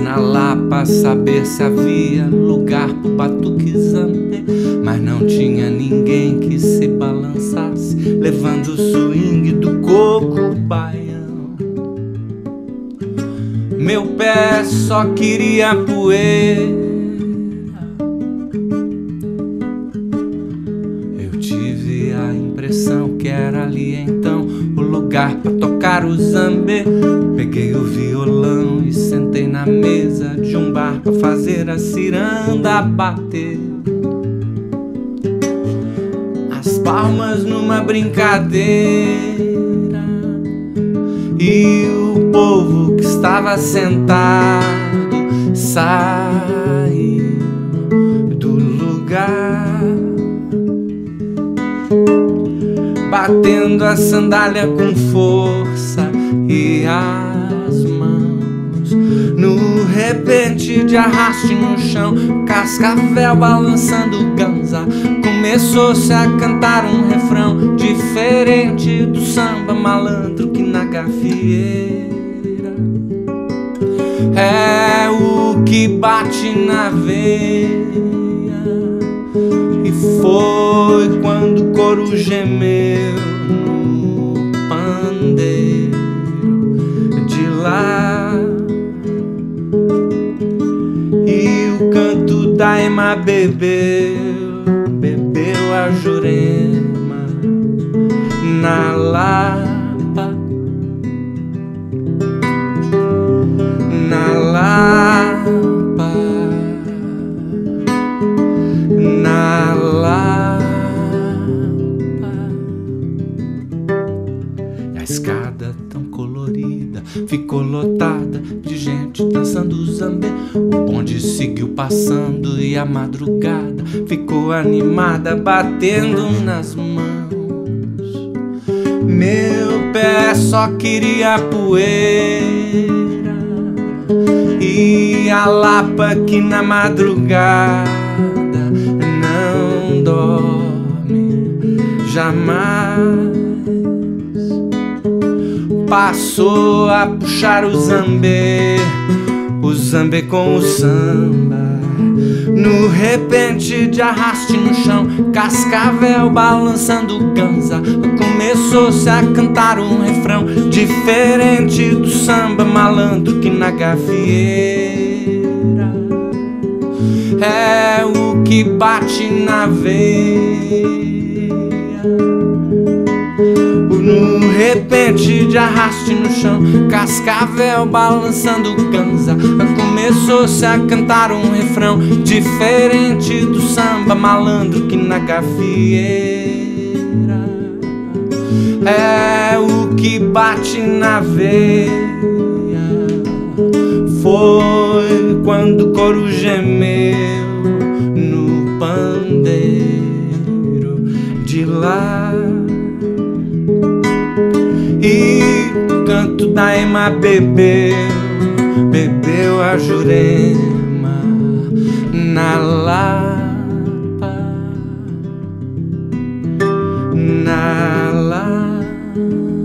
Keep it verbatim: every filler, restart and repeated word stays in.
na Lapa saber se havia lugar pro batuque zambê, mas não tinha ninguém que se balançasse, levando o swing do coco baião. Meu pé só queria poeira. Eu tive a impressão que era ali então o lugar pra tocar o zambê. Peguei o violão e sentei na mesa de um bar pra fazer a ciranda bater. As palmas numa brincadeira e o povo que estava sentado saiu do lugar, batendo a sandália com força e as mãos no repente de arraste no chão. Cascavel balançando ganza, começou-se a cantar um refrão diferente do samba malandro que na gafieira é o que bate na veia. E foi quando o coro gemeu no pandeiro de lá, e o canto da Ema bebeu, bebeu a Jurema na Lapa, na Lapa, na Lapa. E a escada tão colorida ficou lotada de gente dançando zambê. O bonde seguiu passando e a madrugada ficou animada, batendo nas mãos. Meu pé só queria poeira e a Lapa que na madrugada não dorme jamais passou a puxar o zambê, o zambê com o samba, no repente de arraste no chão. Cascavel balançando ganza, começou-se a cantar um refrão diferente do samba malandro que na gafieira é o que bate na veia. No repente de arraste no chão, Cascavel balançando ganza, começou-se a cantar um refrão diferente do samba malandro que na gafieira é o que bate na veia. Foi quando o coro gemeu no pandeiro de lá, e o canto da Ema bebeu, bebeu a Jurema na Lapa, na Lapa.